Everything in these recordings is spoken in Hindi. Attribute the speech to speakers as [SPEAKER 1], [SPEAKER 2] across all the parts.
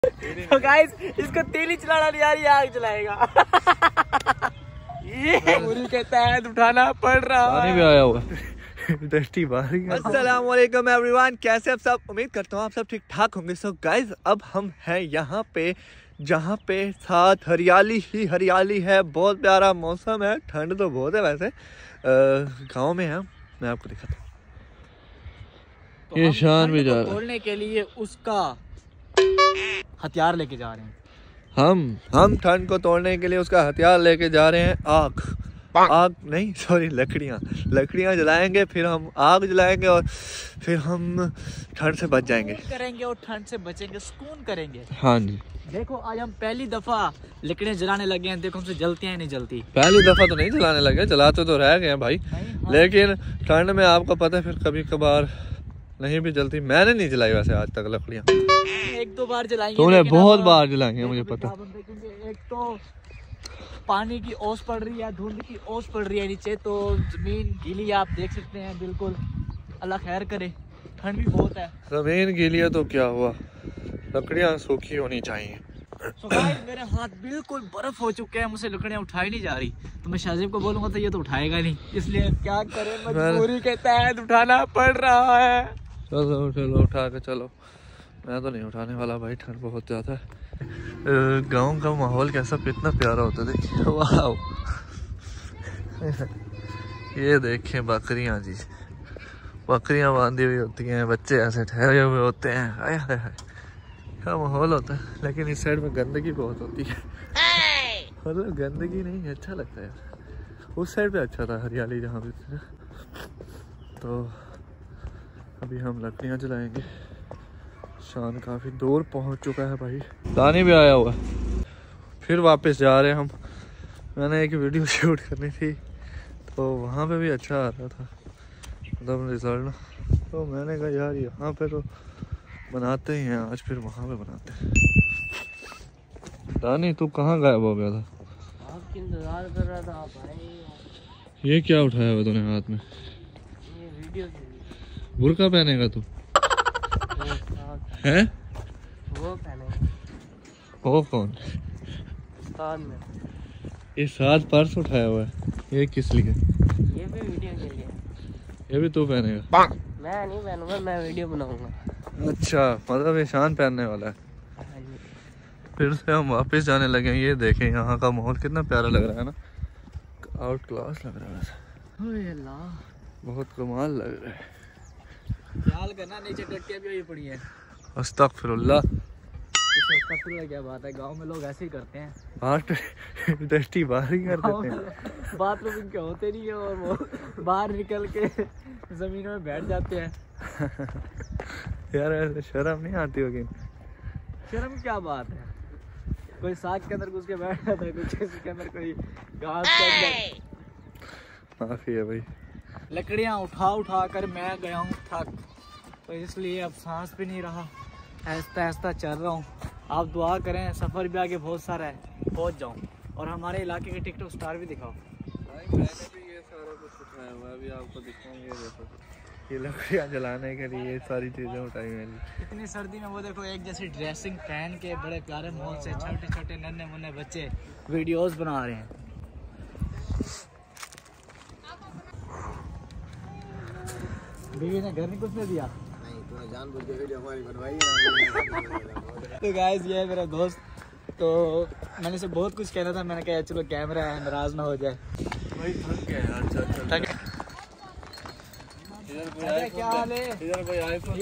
[SPEAKER 1] तो गाइस इसको तेल ही चलाना नहीं आ रही, आग जलाएगा। ये मुरी कहता है उठाना पड़ रहा है। भी आया हुआ डस्टी बाहर। अस्सलाम वालेकुम एवरीवन, कैसे आप सब? उम्मीद करता हूँ आप सब ठीक ठाक होंगे। सो गाइस अब हम हैं यहाँ पे जहाँ पे साथ हरियाली ही हरियाली है, बहुत प्यारा मौसम है, ठंड तो बहुत है वैसे। गांव में है, मैं आपको दिखाता हूँ। तो ये शान भी जा रहा है तोड़ने के लिए, उसका हथियार लेके जा रहे हैं। हम ठंड को तोड़ने के लिए उसका हथियार लेके जा रहे हैं। आग नहीं सॉरी, लकड़ियाँ जलाएंगे, फिर हम आग जलाएंगे और फिर हम ठंड से बच जाएंगे करेंगे और ठंड से बचेंगे, सुकून करेंगे। हाँ जी, देखो आज हम पहली दफा लकड़ियाँ जलाने लगे हैं। देखो हमसे जलती हैं नहीं जलती। पहली दफा तो नहीं जलाने लगे, जलाते तो रह गए हैं भाई। हाँ। लेकिन ठंड में आपको पता है फिर कभी कभार नहीं भी जलती। मैंने नहीं जलाई वैसे आज तक लकड़ियाँ, एक दो बार जलाई। तूने बहुत बार जलाई है मुझे पता। एक तो पानी की ओस पड़ रही है, धुंध की ओस पड़ रही है नीचे, तो जमीन गीली है, आप देख सकते हैं बिल्कुल। अल्लाह खैर करे, ठंड भी बहुत है। जमीन गीली है तो क्या हुआ, लकड़ियाँ सूखी होनी चाहिए। तो मेरे हाथ बिल्कुल बर्फ हो चुके हैं, मुझसे लकड़ियाँ उठाई नहीं जा रही। तो मैं शाहजेब को बोलूंगा तो ये तो उठाएगा नहीं, इसलिए क्या करें, मजबूरी के तहत उठाना पड़ रहा है। चलो उठा के चलो। मैं तो नहीं उठाने वाला भाई, ठंड बहुत ज़्यादा है। गांव का माहौल कैसा कितना प्यारा होता है, देखिए। वाह, ये देखें बकरियां जी, बकरियां बांधी हुई होती हैं, बच्चे ऐसे ठहरे हुए होते हैं। हाय हाय हाय, क्या माहौल होता है। लेकिन इस साइड में गंदगी बहुत होती है। मतलब गंदगी नहीं, अच्छा लगता है यार। उस साइड पे अच्छा था, हरियाली जहाँ पे। तो अभी हम लकड़ियाँ जलाएंगे। शान काफ़ी दूर पहुंच चुका है भाई। दानी भी आया हुआ है। फिर वापस जा रहे हैं हम। मैंने एक वीडियो शूट करनी थी तो वहाँ पे भी अच्छा आ रहा था मतलब रिजल्ट। तो मैंने कहा यार यहाँ पे तो बनाते ही हैं, आज फिर वहाँ पे बनाते हैं। दानी तू कहाँ गायब हो गया था? आपकी इंतजार कर रहा था भाई। ये क्या उठाया हुआ तूने हाथ में? ये वीडियो बुर्का पहनेगा तू? है वो पहने। वो कौन? साथ में ये साथ पर्स उठाया हुआ है, ये किस लिए? ये भी वीडियो के लिए। ये भी तू पहनेगा? मैं नहीं पहनूंगा, मैं वीडियो बनाऊंगा। अच्छा, मतलब ये शान पहनने वाला है। फिर से हम वापस जाने लगे। ये देखें यहाँ का माहौल कितना प्यारा लग रहा है ना, आउट क्लास लग रहा है। बहुत कमाल लग रहा है। ख्याल करना, नीचे टट्टियाँ भी हुई पड़ी हैं। अस्तगफिरुल्लाह। अस्तगफिरुल्लाह क्या बात है, गांव में लोग ऐसे ही करते हैं। बाहर डस्टी बाहर ही कर देते हैं। बाथरूम इनके होते नहीं है और वो बाहर निकल के जमीनों में बैठ जाते हैं। यार ऐसे शर्म नहीं आती होगी? शर्म क्या बात है, कोई साग के अंदर घुस के बैठ जाता है, कोई किसी के अंदर कोई घास के अंदर। माफी है भाई। लकड़ियाँ उठा कर मैं गया हूँ थक, तो इसलिए अब सांस भी नहीं रहा, आहिस्ता आहिस्ता चल रहा हूँ। आप दुआ करें, सफ़र भी आगे बहुत सारा है, पहुँच जाऊँ और हमारे इलाके के टिकटॉक स्टार भी दिखाओ। भाई मैंने भी ये सारा कुछ उठाया हुआ है, अभी आपको दिखाऊंगे। देखो ये लकड़ियाँ जलाने के लिए ये सारी चीज़ें उठाई मैंने। इतनी सर्दी में वो देखो एक जैसी ड्रेसिंग पहन के बड़े प्यारे माहौल से छोटे छोटे नन्हे मुन्ने बच्चे वीडियोज़ बना रहे हैं। बीवी ने घर नहीं कुछ नहीं दिया? नहीं, तूने जानबूझ के वीडियो हमारी बनवाई है। तो गाइस ये है मेरा दोस्त, तो मैंने इसे बहुत कुछ कहना था, मैंने कहा चलो कैमरा है, नाराज ना हो जाए। भाई थक गया यार। चल क्या हाल है? इधर कोई आईफोन,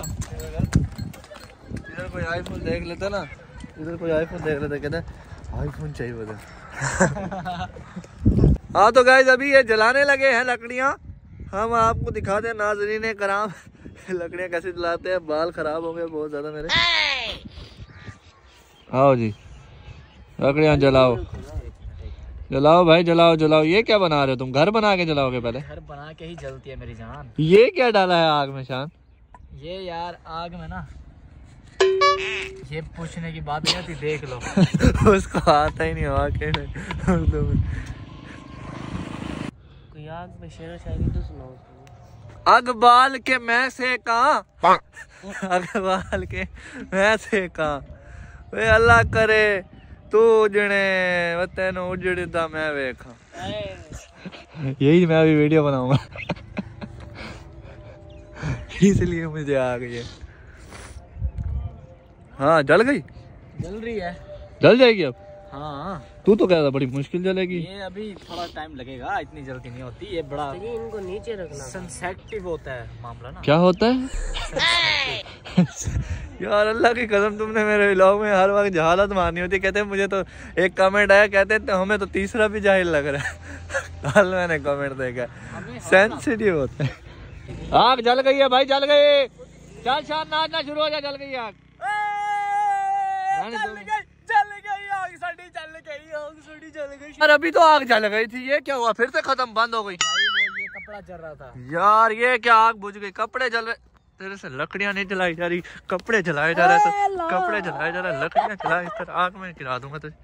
[SPEAKER 1] इधर कोई आईफोन देख लेता ना, इधर कोई आईफोन देख लेता, कहता आईफोन चाहिए उधर। हाँ तो गाइस अभी ये जलाने लगे हैं लकड़ियाँ। हम आपको दिखा दें नाज़रीन कराम लकड़ियाँ कैसे जलाते हैं। बाल खराब हो गए बहुत ज्यादा मेरे। आओ जी, लकड़ियाँ जलाओ जलाओ भाई, जलाओ। ये क्या बना रहे हो तुम? घर बना के जलाओगे? पहले घर बना के ही जलती है मेरी जान। ये क्या डाला है आग में शान? ये यार आग में ना, ये पूछने की बात नहीं आती, देख लो। उसको आता ही नहीं आग के। कोई आग में शेर शायरी तो सुनाओ। आग बाल के मैं से कहाँ, आग बाल के मैं से कहाँ, वे अल्लाह करे तू उजड़े व तेन उजड़दा मैं वेखा। यही मैं अभी वीडियो बनाऊंगा। इसलिए मुझे आ गई है। हाँ जल गई,
[SPEAKER 2] जल रही है,
[SPEAKER 1] जल जाएगी अब।
[SPEAKER 2] हाँ
[SPEAKER 1] तू तो कह रहा बड़ी मुश्किल जलेगी।
[SPEAKER 2] ये अभी थोड़ा टाइम लगेगा, इतनी जल्दी नहीं होती। ये बड़ा इनको नीचे रखना सेंसिटिव होता है मामला ना।
[SPEAKER 1] क्या होता है? यार अल्लाह की कसम तुमने मेरे व्लॉग में हर वक्त जहालत मारनी होती है। कहते हैं मुझे तो एक कमेंट आया, कहते हैं हमें तो तीसरा भी जाहिल लग रहा है। कल मैंने कमेंट देखा, सेंसिटिव होता है। आग जल गई है भाई, जल गई। चल शान नाचना शुरू हो जा, जल गई आग। यार अभी तो आग जल गई थी, ये क्या हुआ? फिर से खत्म, बंद हो गई।
[SPEAKER 2] ये कपड़ा जल रहा था
[SPEAKER 1] यार, ये क्या आग बुझ गई? कपड़े जल रहे, तेरे से लकड़ियां नहीं जलाई जा रही, कपड़े जलाए जा रहे। तो कपड़े जलाए जा रहे, लकड़ियां जलाए, इस तरह आग में गिरा दूंगा तुझे।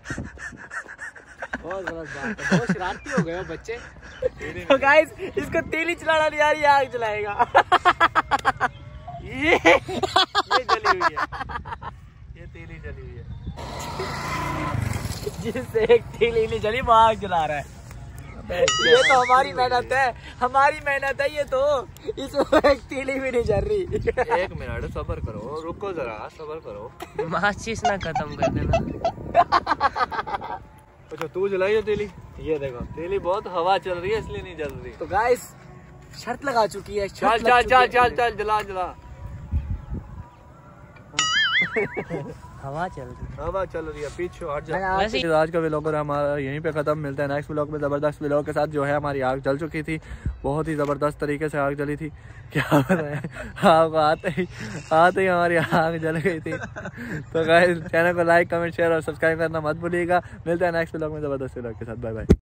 [SPEAKER 2] बहुत गलत बात है, बहुत शरारती हो गए हो बच्चे। तो गाइस इसको तीली चलाना नहीं आ रही, आग जलाएगा। ये जली हुई है,
[SPEAKER 1] ये तीली जली हुई है।
[SPEAKER 2] जिससे एक तीली नहीं जली वो आग जला रहा है। ये तो हमारी मेहनत है, हमारी मेहनत है ये तो। इसमें एक तीली भी नहीं जल रही।
[SPEAKER 1] एक मिनट सब्र करो, रुको जरा, सब्र करो।
[SPEAKER 2] माचिस ना खत्म कर देना।
[SPEAKER 1] अच्छा तू जलाई है तीली? ये देखो तीली बहुत हवा चल रही है इसलिए नहीं जल रही।
[SPEAKER 2] तो गाइस शर्त लगा चुकी है।
[SPEAKER 1] चल चल चल चल चल जला जला।
[SPEAKER 2] हवा चल रही है,
[SPEAKER 1] हवा चल रही है, पीछे हट जा।
[SPEAKER 2] वैसे
[SPEAKER 1] आज का व्लॉग हमारा यहीं पे खत्म। मिलता है नेक्स्ट व्लॉग में जबरदस्त व्लॉग के साथ। जो है हमारी आग जल चुकी थी, बहुत ही जबरदस्त तरीके से आग जली थी। क्या बताएं, आपको आते ही हमारी आग जल गई थी। तो गाइस चैनल को लाइक कमेंट शेयर और सब्सक्राइब करना मत भूलिएगा। मिलता है नेक्स्ट व्लॉग में जबरदस्त व्लॉग के साथ। Bye bye.